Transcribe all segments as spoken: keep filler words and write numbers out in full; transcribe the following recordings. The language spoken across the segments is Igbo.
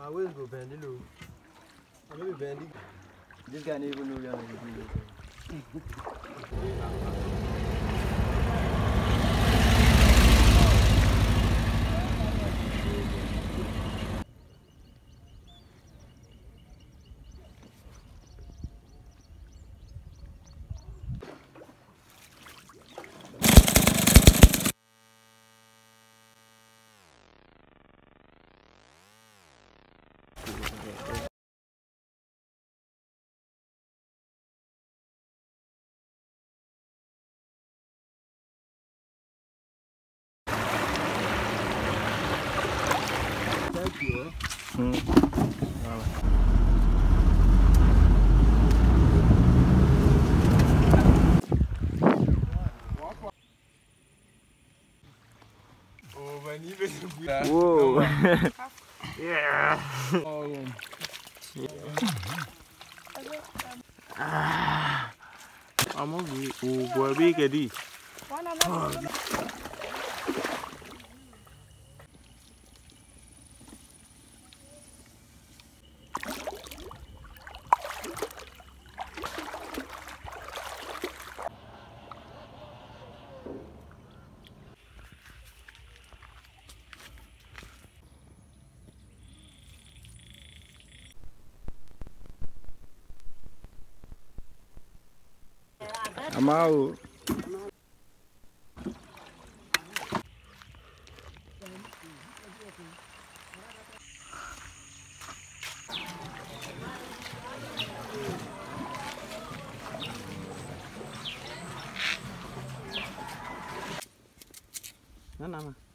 I will go bend it low. I will bend it. This guy never even know where I'm going. Hmm. Oh, my knee is whoa. Yeah. Oh, yeah. Ah. I'm going to go a big eddy. I'm out. No, no, no.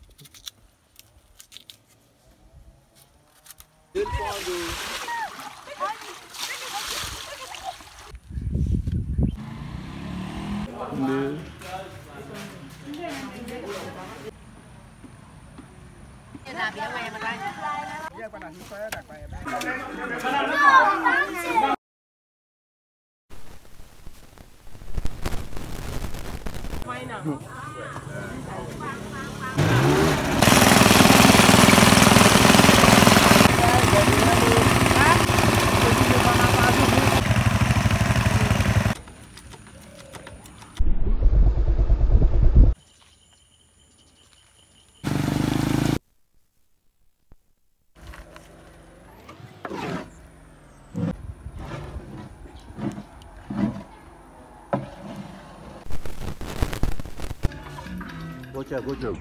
Watch out, watch out.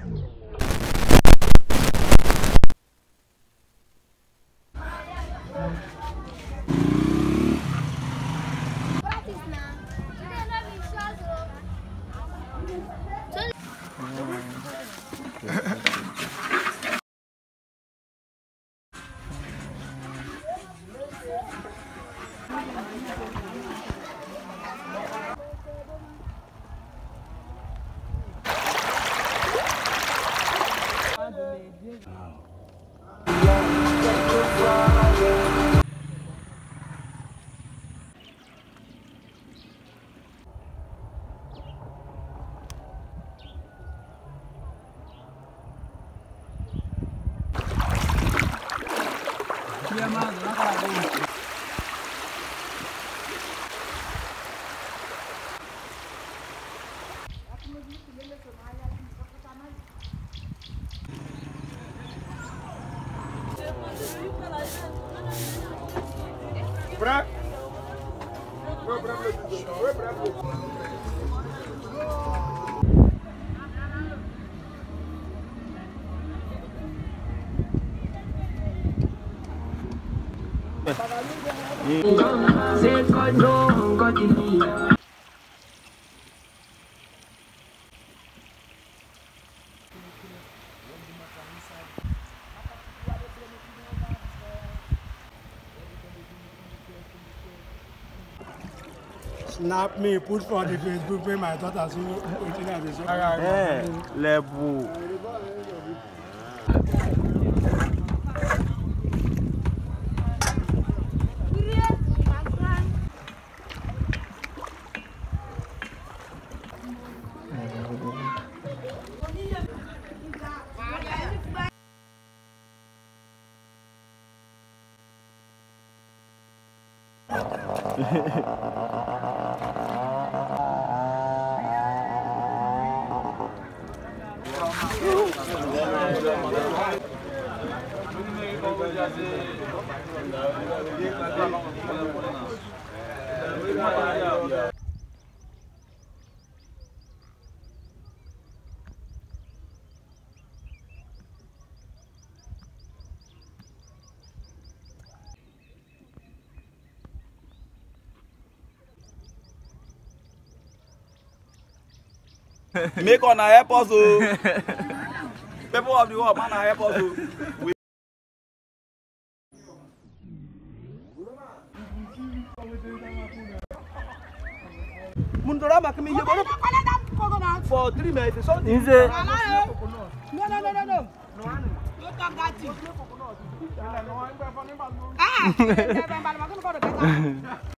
Bra. Bra, bra, bra, bra, bra. Snap me, put for the Facebook page, my daughter so waiting at the shop. Eh, level. Make on a help us. People of the world, man, help us. Mundora makami you go for three minutes. So Is it? No, no, no, no, no. You talk that thing. Ah,